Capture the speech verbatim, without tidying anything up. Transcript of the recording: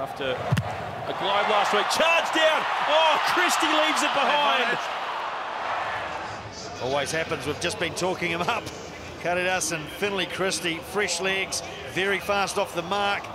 after a glide last week. Charge down. Oh, Christie leaves it behind. Always happens. We've just been talking him up. Karidas and Finley Christie, fresh legs, very fast off the mark.